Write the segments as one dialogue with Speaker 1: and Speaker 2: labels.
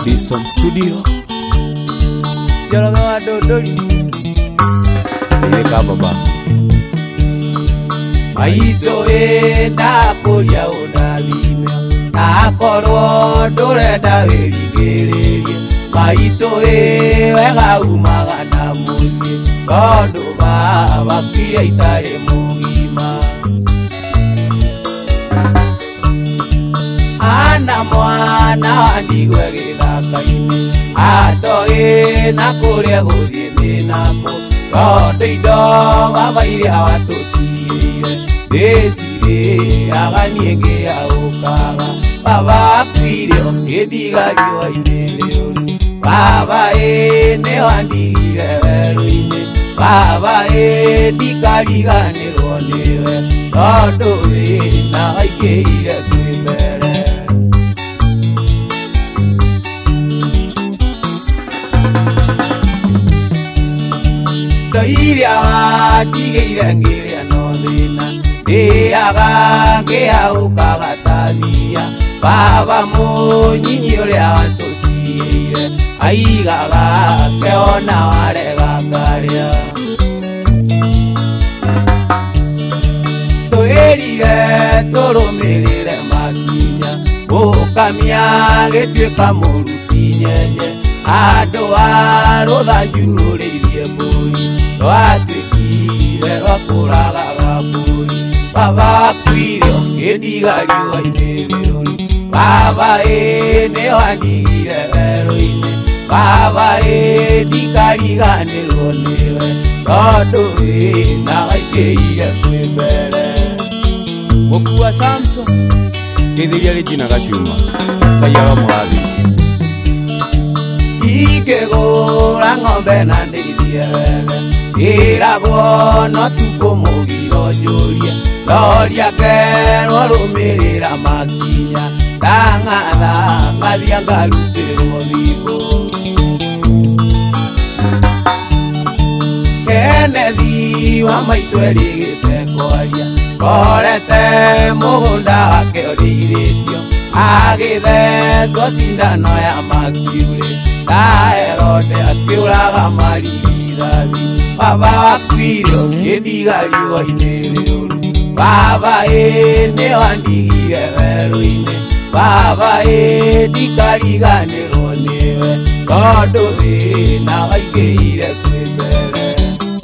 Speaker 1: Diston Studio.
Speaker 2: Jalaga dodoli
Speaker 1: Eka baba
Speaker 2: Maito enda kuria unabime Nakoro dole da verigererie Maito wega umaga na musie Kondo baba kia itare mugima Ana mwana wandigwe githaka-ini Atoe na kuria guthie nako Kondo indo baba iria watutiire Desire aganie aukaga Baba wakuire ndigario ineleo Baba ne wandigire werũ-inĩ Baba ndikariganĩrwo nĩwe Tondũ wĩna waingĩire twĩ mbere Indo iria watigĩire ngĩrĩa no thĩna Ndĩaga ngĩaũkaga ta thia Baba mũnyinyi ũrĩa watũtigĩire Aigaga keona warega ngarĩa Twĩrire tũrũmĩrĩre makinya Ũkamia gĩtuĩka mũruti nyenye Andũ a rũthanju rũrĩirie mbũri Rwatuĩkire rwa kũragaga mbũri Baba wakuire ndigario-inĩ rĩũru Baba nĩ wandigire werũ-inĩ Baba ndikariganĩrwo nĩwe Tondũ wĩna waingĩire twĩ mbere
Speaker 1: Mũkua Samson Gĩthĩria Regina Gacuma Ngai aromũrathime
Speaker 2: Ingĩgũra ng'ombe na ndĩithie wega Ĩragwo no tukũmũgira njũrie Roria ngerwo rũmĩrĩra makinya Ndang'atha ngathia ngarutĩrwo thimũ Kenethi wa maitũ erĩgĩte kwaria Korete mũgũnda wake ũrĩirĩtio Agĩthecwo cindano ya makiure Na Herode akĩũraga marigithathi Baba wakuire ndigario-inĩ rĩũru Baba nĩ wandigire werũ-inĩ Baba ndikariganĩrwo nĩwe Tondũ wĩna waingĩire twĩ mbere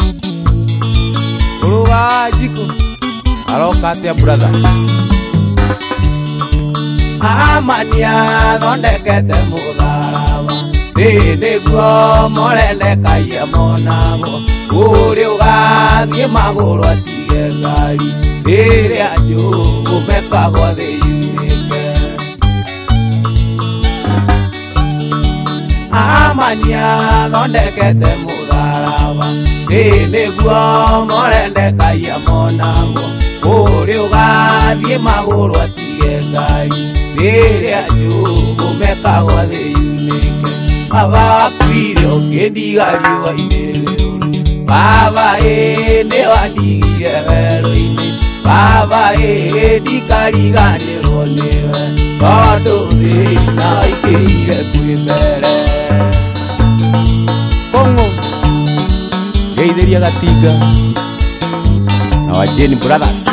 Speaker 1: Ũrũga Njiko Aroka atĩa brother
Speaker 2: Amania thondekete mũtharaba Nĩguo mũrendekagia monagwo Ũrĩa ũgathiĩ magũrũ atige ngari Rĩrĩa njũgũ mekagwo thĩ yunĩke Amania thondekete mũtharaba Nĩguo mũrendekagia monagwo Ũrĩa ũgathiĩ magũrũ atige ngari Rĩrĩa njũgũ mekagwo thĩ yunĩke Baba wakuire ndigario-inĩ rĩũru Baba nĩ wandigire werũ-inĩ Baba ndikariganĩrwo nĩwe Tondũ wĩna waingĩire twĩ mbere
Speaker 1: Kongo Geithĩria Gatinga Na wa Jane Brothers